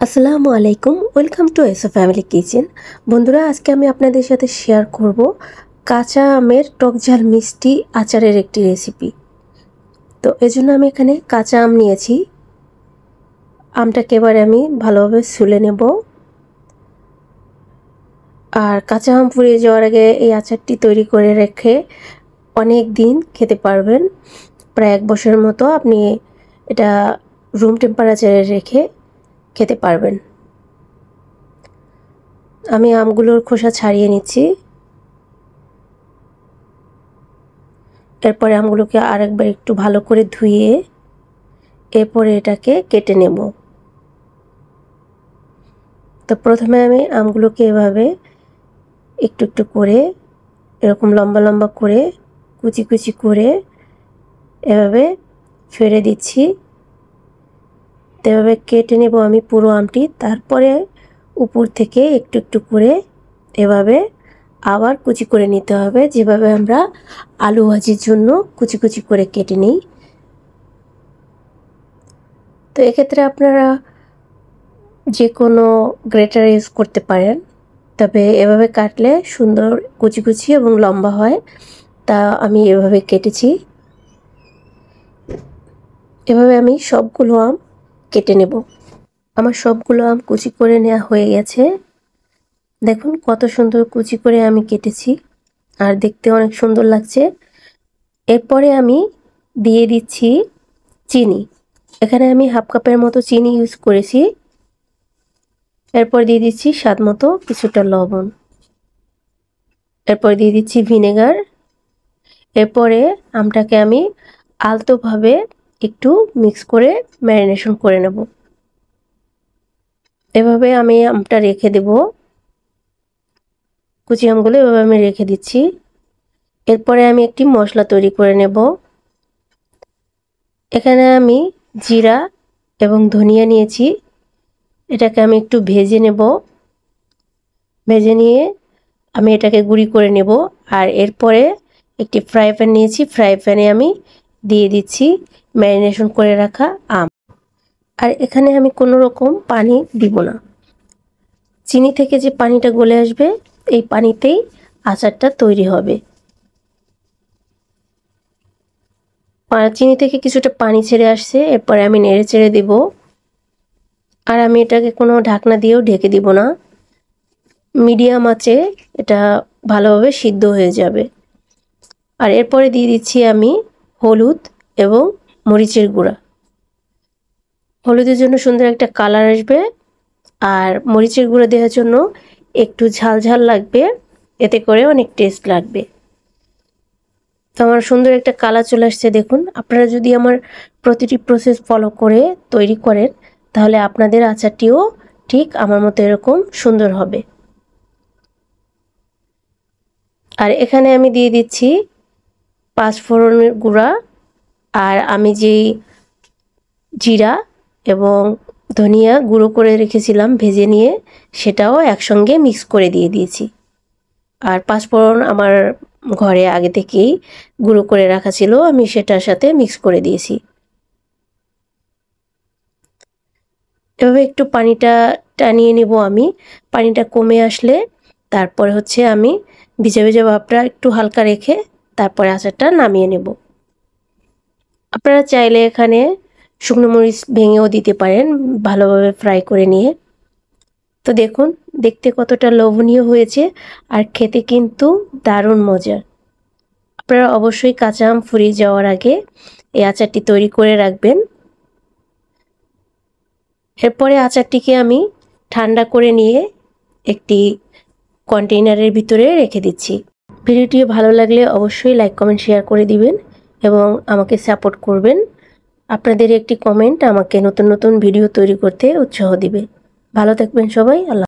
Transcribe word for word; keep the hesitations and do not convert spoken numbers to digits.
আসসালামু আলাইকুম, welcome to Eso family kitchen. বন্ধুরা, আজকে আমি আপনাদের সাথে শেয়ার করব কাঁচা আমের টকঝাল মিষ্টি আচারের একটি রেসিপি। তো এজন্য আমি এখানে কাঁচা আম নিয়েছি। আমটাকে এবারে আমি ভালোভাবে ছুলে নেব। আর কাঁচা আম ফুরিয়ে যাওয়ার আগে এই আচারটি তৈরি করে রেখে অনেক দিন খেতে পারবেন। প্রায় এক বছরের মতো আপনি এটা রুম টেম্পারেচারে রেখে খেতে পারবেন। আমি আমগুলোর খোসা ছাড়িয়ে নিচ্ছি। এরপরে আমগুলোকে আরেকবার একটু ভালো করে ধুয়ে এরপরে এটাকে কেটে নেব। তো প্রথমে আমি আমগুলোকে এভাবে একটু একটু করে এরকম লম্বা লম্বা করে কুচি কুচি করে এভাবে ফেলে দিচ্ছি। এভাবে কেটে নেব আমি পুরো আমটি। তারপরে উপর থেকে একটু একটু করে এভাবে আবার কুচি করে নিতে হবে, যেভাবে আমরা আলু ভাজির জন্য কুচি কুচি করে কেটে নিই। তো এক্ষেত্রে আপনারা যে কোনো গ্রেটার ইউজ করতে পারেন, তবে এভাবে কাটলে সুন্দর কুচি কুচি এবং লম্বা হয়। তা আমি এভাবে কেটেছি। এভাবে আমি সবগুলো আম কেটে নেব। আমার সবগুলো আম কুচি করে নেওয়া হয়ে গেছে। দেখুন কত সুন্দর কুচি করে আমি কেটেছি, আর দেখতে অনেক সুন্দর লাগছে। এরপরে আমি দিয়ে দিচ্ছি চিনি। এখানে আমি হাফ কাপের মতো চিনি ইউজ করেছি। এরপর দিয়ে দিচ্ছি স্বাদ মতো কিছুটা লবণ। এরপর দিয়ে দিচ্ছি ভিনেগার। এরপরে আমটাকে আমি আলতোভাবে একটু মিক্স করে ম্যারিনেশন করে নেব। এভাবে আমি আমটা রেখে দেব। কুচি আমগুলো এভাবে আমি রেখে দিচ্ছি। এরপরে আমি একটি মশলা তৈরি করে নেব। এখানে আমি জিরা এবং ধনিয়া নিয়েছি। এটাকে আমি একটু ভেজে নেব। ভেজে নিয়ে আমি এটাকে গুঁড়ি করে নেব। আর এরপরে একটি ফ্রাই প্যান নিয়েছি। ফ্রাই প্যানে আমি দিয়ে দিচ্ছি ম্যারিনেশন করে রাখা আম। আর এখানে আমি কোনো রকম পানি দিব না। চিনি থেকে যে পানিটা গলে আসবে, এই পানিতেই আচারটা তৈরি হবে। চিনি থেকে কিছুটা পানি ছেড়ে আসছে। এরপরে আমি নেড়ে চেড়ে দেব। আর আমি এটাকে কোনো ঢাকনা দিয়েও ঢেকে দিব না। মিডিয়াম আঁচে এটা ভালোভাবে সিদ্ধ হয়ে যাবে। আর এরপরে দিয়ে দিচ্ছি আমি হলুদ এবং মরিচের গুঁড়া। হলুদের জন্য সুন্দর একটা কালার আসবে, আর মরিচের গুঁড়া দেওয়ার জন্য একটু ঝাল ঝাল লাগবে, এতে করে অনেক টেস্ট লাগবে। তো আমার সুন্দর একটা কালার চলে আসছে। দেখুন, আপনারা যদি আমার প্রতিটি প্রসেস ফলো করে তৈরি করেন, তাহলে আপনাদের আচারটিও ঠিক আমার মতো এরকম সুন্দর হবে। আর এখানে আমি দিয়ে দিচ্ছি পাঁচফোড়নের গুঁড়া। আর আমি যেই জিরা এবং ধনিয়া গুঁড়ো করে রেখেছিলাম ভেজে নিয়ে, সেটাও একসঙ্গে মিক্স করে দিয়ে দিয়েছি। আর পাঁচফোড়ন আমার ঘরে আগে থেকেই গুঁড়ো করে রাখা ছিল, আমি সেটার সাথে মিক্স করে দিয়েছি। এভাবে একটু পানিটা টানিয়ে নেব আমি। পানিটা কমে আসলে তারপরে হচ্ছে আমি ভিজা ভিজা ভাবটা একটু হালকা রেখে তারপরে আচারটা নামিয়ে নেব। আপনারা চাইলে এখানে শুকনো মরিচ ভেঙেও দিতে পারেন, ভালোভাবে ফ্রাই করে নিয়ে। তো দেখুন দেখতে কতটা লোভনীয় হয়েছে, আর খেতে কিন্তু দারুণ মজার। আপনারা অবশ্যই কাঁচা আম ফুরিয়ে যাওয়ার আগে এই আচারটি তৈরি করে রাখবেন। এরপরে আচারটিকে আমি ঠান্ডা করে নিয়ে একটি কন্টেইনারের ভিতরে রেখে দিচ্ছি। ভিডিওটি ভালো লাগলে অবশ্যই লাইক কমেন্ট শেয়ার করে দিবেন এবং আমাকে সাপোর্ট করবেন। আপনাদের একটি কমেন্ট আমাকে নতুন নতুন ভিডিও তৈরি করতে উৎসাহ দিবে। ভালো থাকবেন সবাই। আল্লাহ।